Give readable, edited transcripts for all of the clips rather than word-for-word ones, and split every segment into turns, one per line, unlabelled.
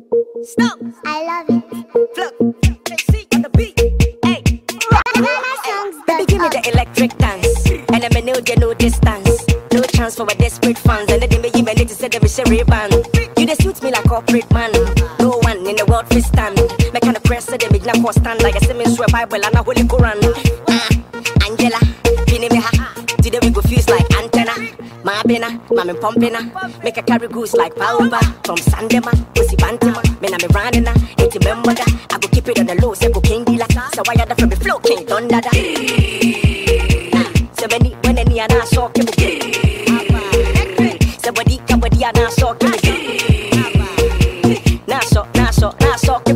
Stop.
I love it.
Flow. See on the beat. Hey. Baby, give me the electric dance. And I'm a new, you know distance. No chance for my desperate fans. And then they even need to say them a band. You they suit me like corporate man. No one in the world fit stand. Me kind of press so they make na stand like a semi-swear Bible and a holy Quran. Angela, pini me ha. Today we go fuse like antenna. My bena, mama pumping make a carry goose like Pauba. From Sandema, pussy Bantima. Men I'm running na, ain't remember that. I go keep it on the low, say go king dealer. So why you da from me Flowking Thunder da. So many when any and I saw him. Somebody come with the and I saw him. Naso him. Naso him.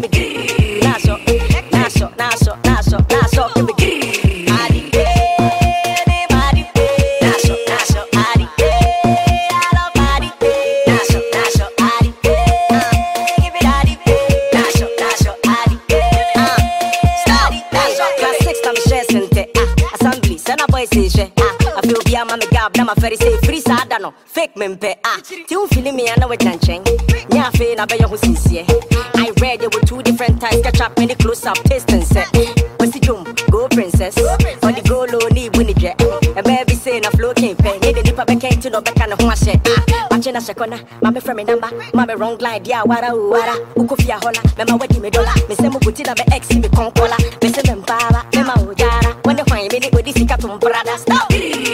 I feel be a mammy gab, now my ferry say free sadano, fake mempe. Till feeling me, I know what I'm saying. Yeah, I feel I bet you who's sincere. I read there were two different types, catch up many close up, taste and set. What's the jump? Go princess, or the go low, need winning jet. And baby saying a flow can't pay, need the nip of a cake to no back and a horse set. Watching a second, mammy from a number, mammy wrong glide, yeah, wara, Ukofia hola, Mamma wedding me dollar, Miss Emma put it up an ex in the concola, Miss Emma Baba, Mamma Ujara, when the fine minute with this Catum brother, stop.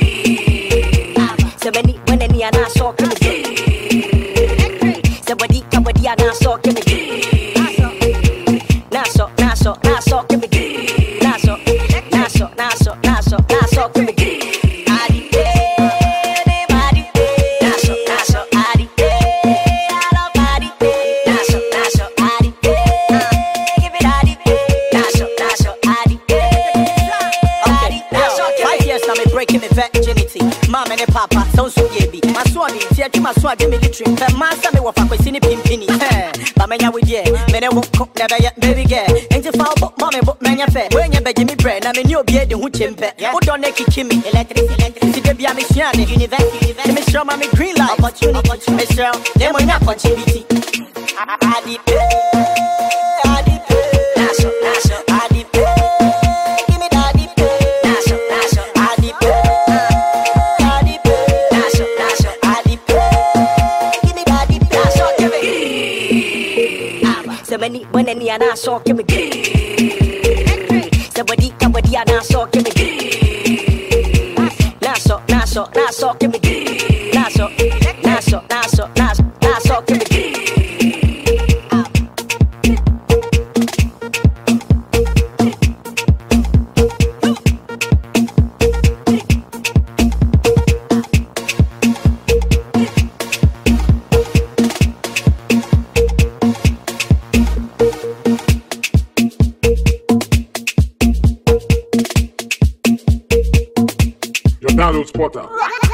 So many when any and I saw him again. Somebody come with the and I saw him again. Naso him again. Naso him again. Breaking my virginity, mama and papa, so ye my swanny, tear my swag, give me the trim, but master me what I was in a pimpini. But many with ye, men I won't cook never yet, baby girl. Ain't a foul book, mommy, but many fair. When you beg me bread, I mean, you'll be the who chimpe. Who don't make it chimney, electricity, baby, I'm a Shiani, university, Miss Show, mommy, green light, opportunity, Miss Show, they will not contribute. I did pay. So many when any and I saw him again. Somebody come with the and I saw him again. Naso him again. Naso him again.
Download spotter.